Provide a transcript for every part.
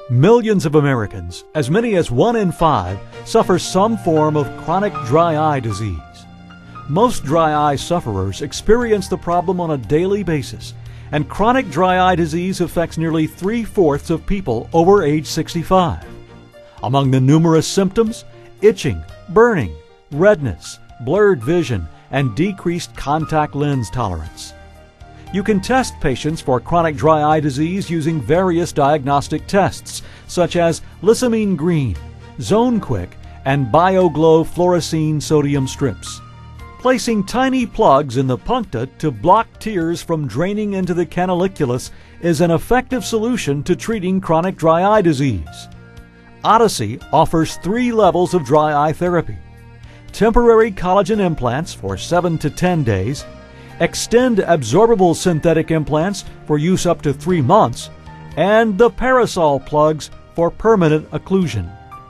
Millions of Americans, as many as 1 in 5, suffer some form of chronic dry eye disease. Most dry eye sufferers experience the problem on a daily basis, and chronic dry eye disease affects nearly 3/4 of people over age 65. Among the numerous symptoms, itching, burning, redness, blurred vision, and decreased contact lens tolerance. You can test patients for chronic dry eye disease using various diagnostic tests, such as Lissamine Green, ZoneQuick, and BioGlow fluorescein sodium strips. Placing tiny plugs in the puncta to block tears from draining into the canaliculus is an effective solution to treating chronic dry eye disease. Odyssey offers 3 levels of dry eye therapy: temporary collagen implants for 7 to 10 days, extend absorbable synthetic implants for use up to 3 months, and the Parasol plugs for permanent occlusion.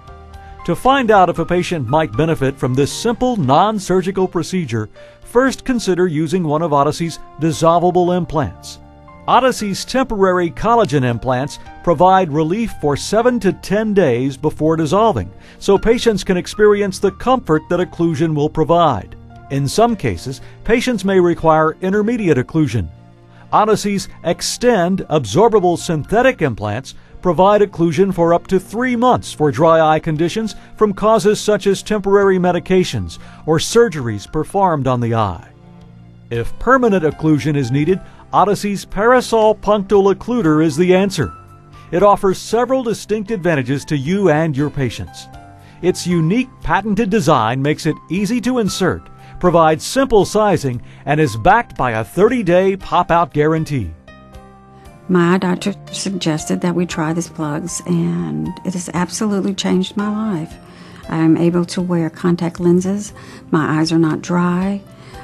To find out if a patient might benefit from this simple non-surgical procedure, first consider using one of Odyssey's dissolvable implants. Odyssey's temporary collagen implants provide relief for 7 to 10 days before dissolving, so patients can experience the comfort that occlusion will provide. In some cases, patients may require intermediate occlusion. Odyssey's Extend absorbable synthetic implants provide occlusion for up to 3 months for dry eye conditions from causes such as temporary medications or surgeries performed on the eye. If permanent occlusion is needed, Odyssey's Parasol punctal occluder is the answer. It offers several distinct advantages to you and your patients. Its unique patented design makes it easy to insert, provides simple sizing, and is backed by a 30-day pop-out guarantee. My eye doctor suggested that we try these plugs, and it has absolutely changed my life. I am able to wear contact lenses. My eyes are not dry.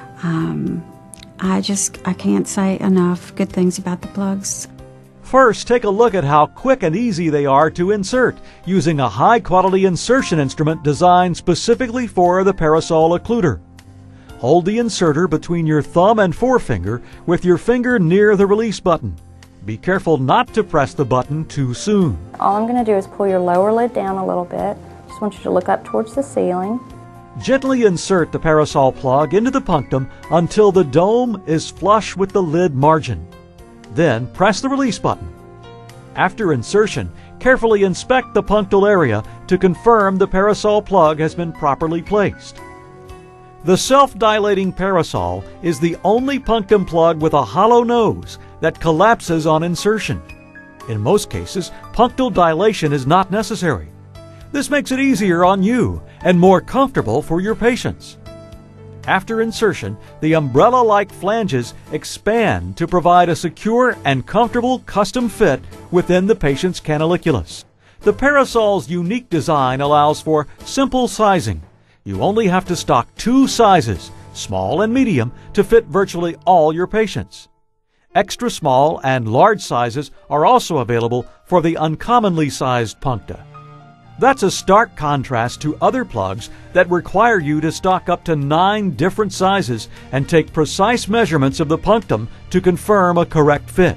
I can't say enough good things about the plugs. First, take a look at how quick and easy they are to insert using a high-quality insertion instrument designed specifically for the Parasol occluder. Hold the inserter between your thumb and forefinger with your finger near the release button. Be careful not to press the button too soon. All I'm going to do is pull your lower lid down a little bit. Just want you to look up towards the ceiling. Gently insert the Parasol plug into the punctum until the dome is flush with the lid margin. Then press the release button. After insertion, carefully inspect the punctal area to confirm the Parasol plug has been properly placed. The self-dilating Parasol is the only punctum plug with a hollow nose that collapses on insertion. In most cases, punctal dilation is not necessary. This makes it easier on you and more comfortable for your patients. After insertion, the umbrella-like flanges expand to provide a secure and comfortable custom fit within the patient's canaliculus. The Parasol's unique design allows for simple sizing. You only have to stock 2 sizes, small and medium, to fit virtually all your patients. Extra small and large sizes are also available for the uncommonly sized puncta. That's a stark contrast to other plugs that require you to stock up to 9 different sizes and take precise measurements of the punctum to confirm a correct fit.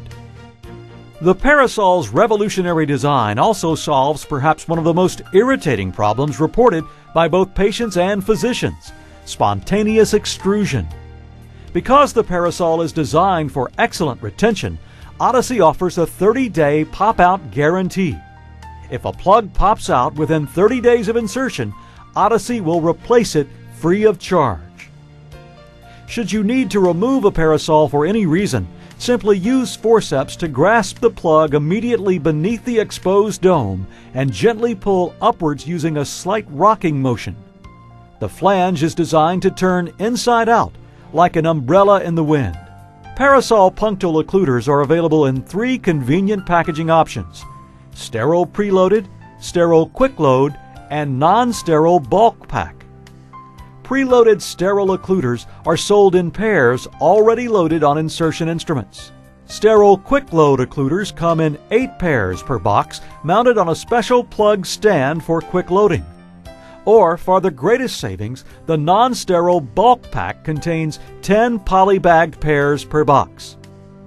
The Parasol's revolutionary design also solves perhaps one of the most irritating problems reported by both patients and physicians: spontaneous extrusion. Because the Parasol is designed for excellent retention, Odyssey offers a 30-day pop-out guarantee. If a plug pops out within 30 days of insertion, Odyssey will replace it free of charge. Should you need to remove a Parasol for any reason, simply use forceps to grasp the plug immediately beneath the exposed dome and gently pull upwards using a slight rocking motion. The flange is designed to turn inside out, like an umbrella in the wind. Parasol punctal occluders are available in 3 convenient packaging options: sterile preloaded, sterile quick load, and non-sterile bulk pack. Preloaded sterile occluders are sold in pairs already loaded on insertion instruments. Sterile quick load occluders come in 8 pairs per box mounted on a special plug stand for quick loading. Or, for the greatest savings, the non-sterile bulk pack contains 10 polybagged pairs per box.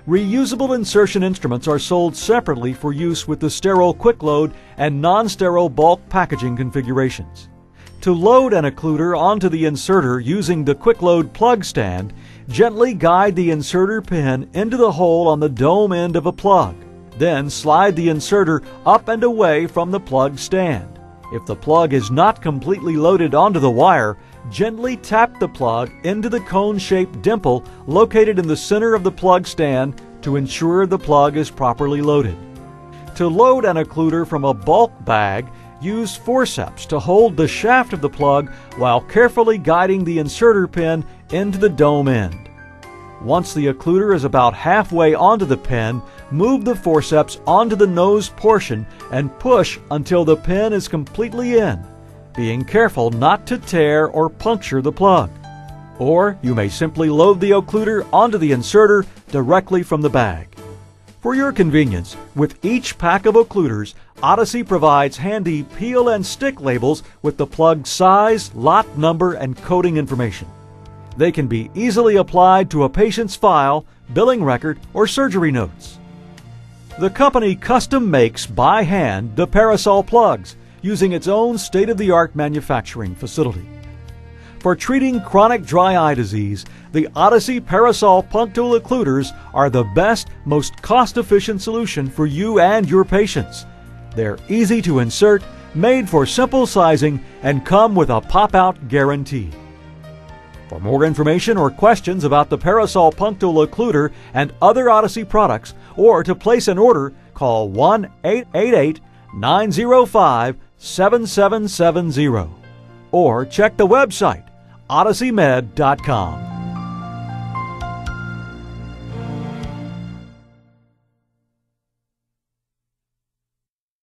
Reusable insertion instruments are sold separately for use with the sterile quick load and non-sterile bulk packaging configurations. To load an occluder onto the inserter using the quick load plug stand, gently guide the inserter pin into the hole on the dome end of a plug. Then slide the inserter up and away from the plug stand. If the plug is not completely loaded onto the wire, gently tap the plug into the cone-shaped dimple located in the center of the plug stand to ensure the plug is properly loaded. To load an occluder from a bulk bag, use forceps to hold the shaft of the plug while carefully guiding the inserter pin into the dome end. Once the occluder is about halfway onto the pin, move the forceps onto the nose portion and push until the pin is completely in, being careful not to tear or puncture the plug. Or you may simply load the occluder onto the inserter directly from the bag. For your convenience, with each pack of occluders, Odyssey provides handy peel and stick labels with the plug size, lot number, and coating information. They can be easily applied to a patient's file, billing record, or surgery notes. The company custom makes by hand the Parasol plugs using its own state-of-the-art manufacturing facility. For treating chronic dry eye disease, the Odyssey Parasol punctal occluders are the best, most cost-efficient solution for you and your patients. They're easy to insert, made for simple sizing, and come with a pop-out guarantee. For more information or questions about the Parasol punctal occluder and other Odyssey products, or to place an order, call 1-888-905-7770 or check the website odysseymed.com.